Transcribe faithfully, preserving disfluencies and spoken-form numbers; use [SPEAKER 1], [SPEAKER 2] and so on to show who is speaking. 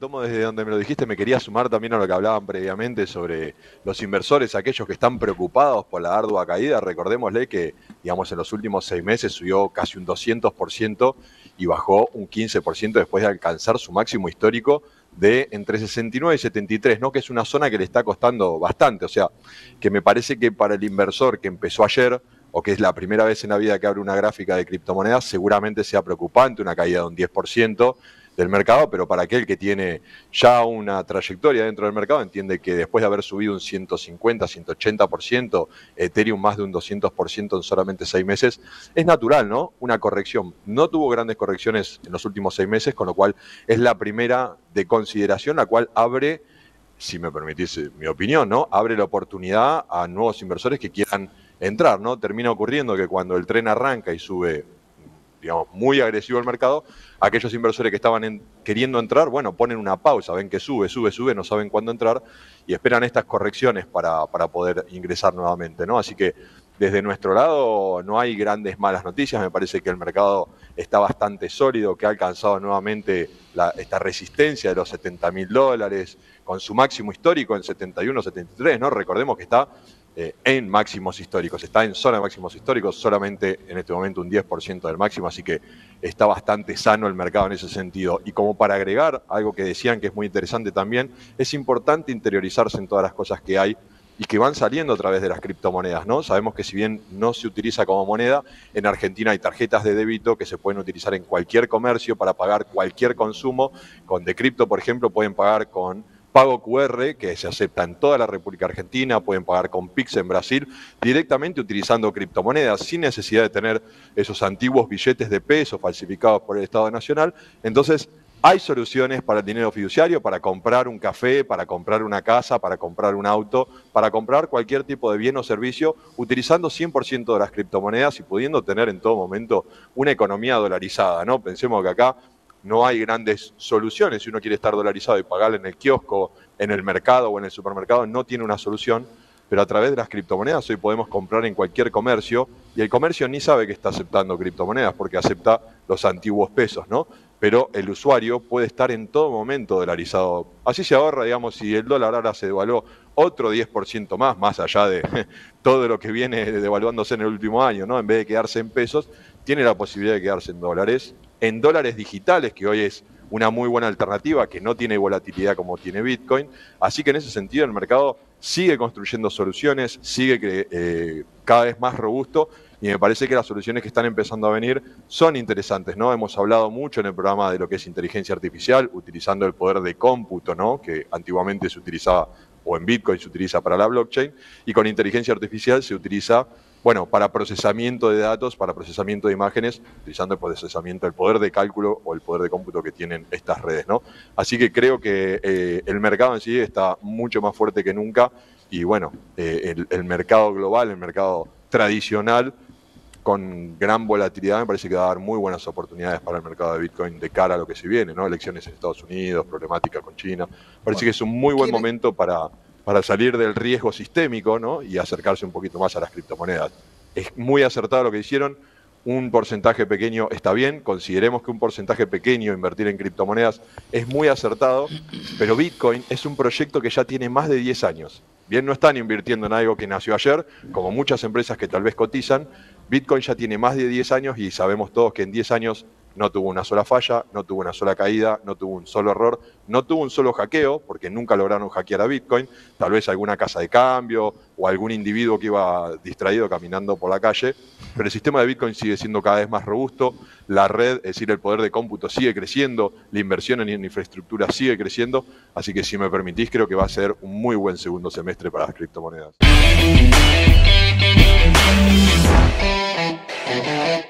[SPEAKER 1] tomo desde donde me lo dijiste, me quería sumar también a lo que hablaban previamente sobre los inversores, aquellos que están preocupados por la ardua caída. Recordémosle que, digamos, en los últimos seis meses subió casi un doscientos por ciento y bajó un quince por ciento después de alcanzar su máximo histórico de entre sesenta y nueve y setenta y tres, ¿no? Que es una zona que le está costando bastante. O sea, que me parece que para el inversor que empezó ayer, o que es la primera vez en la vida que abre una gráfica de criptomonedas, seguramente sea preocupante una caída de un diez por ciento del mercado, pero para aquel que tiene ya una trayectoria dentro del mercado, entiende que después de haber subido un ciento cincuenta, ciento ochenta por ciento, Ethereum más de un doscientos por ciento en solamente seis meses, es natural, ¿no? Una corrección. No tuvo grandes correcciones en los últimos seis meses, con lo cual es la primera de consideración, la cual abre, si me permitís mi opinión, ¿no? Abre la oportunidad a nuevos inversores que quieran entrar, ¿no? Termina ocurriendo que cuando el tren arranca y sube, digamos, muy agresivo el mercado, aquellos inversores que estaban en, queriendo entrar, bueno, ponen una pausa, ven que sube, sube, sube, no saben cuándo entrar y esperan estas correcciones para, para poder ingresar nuevamente, ¿no? Así que desde nuestro lado no hay grandes malas noticias, me parece que el mercado está bastante sólido, que ha alcanzado nuevamente la, esta resistencia de los setenta mil dólares, con su máximo histórico en setenta y uno, setenta y tres, ¿no? Recordemos que está Eh, en máximos históricos, está en zona de máximos históricos, solamente en este momento un diez por ciento del máximo, así que está bastante sano el mercado en ese sentido. Y como para agregar algo que decían que es muy interesante también, es importante interiorizarse en todas las cosas que hay y que van saliendo a través de las criptomonedas, ¿no? Sabemos que si bien no se utiliza como moneda, en Argentina hay tarjetas de débito que se pueden utilizar en cualquier comercio para pagar cualquier consumo. Con Decrypto, por ejemplo, pueden pagar con pago Q R, que se acepta en toda la República Argentina, pueden pagar con Pix en Brasil, directamente utilizando criptomonedas, sin necesidad de tener esos antiguos billetes de peso falsificados por el Estado Nacional. Entonces, hay soluciones para el dinero fiduciario, para comprar un café, para comprar una casa, para comprar un auto, para comprar cualquier tipo de bien o servicio, utilizando cien por ciento de las criptomonedas y pudiendo tener en todo momento una economía dolarizada, ¿no? Pensemos que acá no hay grandes soluciones. Si uno quiere estar dolarizado y pagar en el kiosco, en el mercado o en el supermercado, no tiene una solución, pero a través de las criptomonedas hoy podemos comprar en cualquier comercio y el comercio ni sabe que está aceptando criptomonedas porque acepta los antiguos pesos, ¿no? Pero el usuario puede estar en todo momento dolarizado. Así se ahorra, digamos, si el dólar ahora se devaluó otro diez por ciento más, más allá de todo lo que viene devaluándose en el último año, ¿no? En vez de quedarse en pesos, tiene la posibilidad de quedarse en dólares, en dólares digitales, que hoy es una muy buena alternativa, que no tiene volatilidad como tiene Bitcoin. Así que en ese sentido el mercado sigue construyendo soluciones, sigue eh, cada vez más robusto y me parece que las soluciones que están empezando a venir son interesantes, ¿no? Hemos hablado mucho en el programa de lo que es inteligencia artificial, utilizando el poder de cómputo, ¿no? Que antiguamente se utilizaba, o en Bitcoin se utiliza para la blockchain, y con inteligencia artificial se utiliza, bueno, para procesamiento de datos, para procesamiento de imágenes, utilizando el procesamiento, el poder de cálculo o el poder de cómputo que tienen estas redes, ¿no? Así que creo que eh, el mercado en sí está mucho más fuerte que nunca y, bueno, eh, el, el mercado global, el mercado tradicional, con gran volatilidad, me parece que va a dar muy buenas oportunidades para el mercado de Bitcoin de cara a lo que se viene, ¿no? Elecciones en Estados Unidos, problemática con China. Parece bueno, que es un muy buen momento para, para salir del riesgo sistémico, ¿no? Y acercarse un poquito más a las criptomonedas. Es muy acertado lo que hicieron. Un porcentaje pequeño está bien, consideremos que un porcentaje pequeño invertir en criptomonedas es muy acertado, pero Bitcoin es un proyecto que ya tiene más de diez años. Bien, no están invirtiendo en algo que nació ayer, como muchas empresas que tal vez cotizan. Bitcoin ya tiene más de diez años y sabemos todos que en diez años no tuvo una sola falla, no tuvo una sola caída, no tuvo un solo error, no tuvo un solo hackeo, porque nunca lograron hackear a Bitcoin, tal vez alguna casa de cambio o algún individuo que iba distraído caminando por la calle, pero el sistema de Bitcoin sigue siendo cada vez más robusto, la red, es decir, el poder de cómputo sigue creciendo, la inversión en infraestructura sigue creciendo, así que si me permitís creo que va a ser un muy buen segundo semestre para las criptomonedas.